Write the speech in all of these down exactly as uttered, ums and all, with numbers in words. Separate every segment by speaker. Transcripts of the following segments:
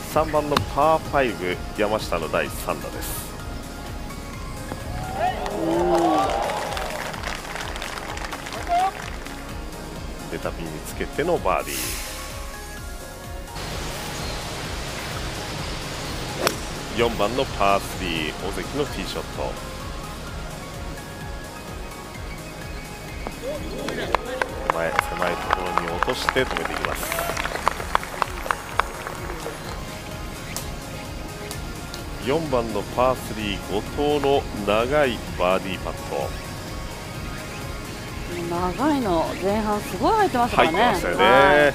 Speaker 1: さんばんのパーファイブ、山下のだいさん打です。ベタピンにつけてのバーディー。よんばんのパースリー、尾関のティーショット。手前狭いところに落として止めていきます。よんばんのパースリー、後藤の長いバーディーパット。
Speaker 2: 長いの前半すごい入ってましたからね。
Speaker 1: 入ってましたよね。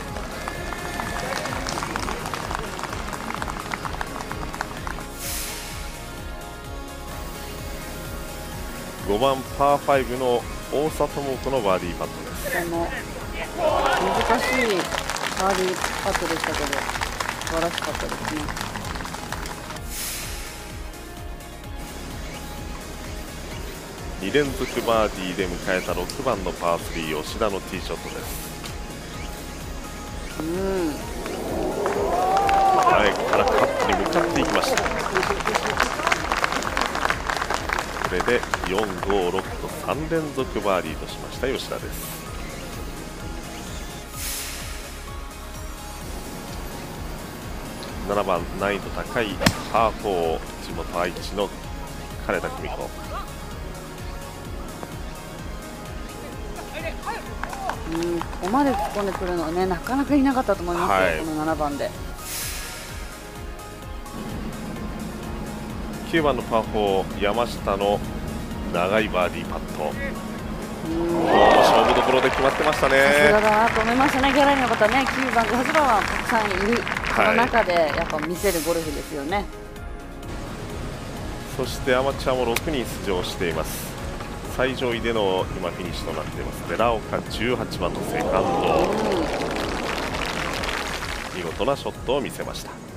Speaker 1: ごばんパーファイブの大里桃子のバーディーパットです。
Speaker 2: この難しいバーディーパットでしたけど素晴らしかったですね。
Speaker 1: に連続バーディーで迎えたろくばんのパースリー、吉田のティーショットです。
Speaker 2: うん、
Speaker 1: 前からカップに向かっていきました。これでよん、ご、ろくとさん連続バーディーとしました吉田です。ななばん難易度高いパーフォー、地元愛知の金田久美子。
Speaker 2: うん、ここまで突っ込んでくるのはね、なかなかいなかったと思いますよ、はい、このななばんで。
Speaker 1: きゅうばんのパーフォー、山下の長いバーディーパット。勝負どころで決まってましたね。
Speaker 2: さすがだなと思いましたね。ギャラリーの方ね、きゅうばん、はちばんはたくさんいる、その中でやっぱ見せるゴルフですよね。
Speaker 1: そしてアマチュアもろくにん出場しています。最上位での今フィニッシュとなっています寺岡、じゅうはちばんのセカンド、見事なショットを見せました。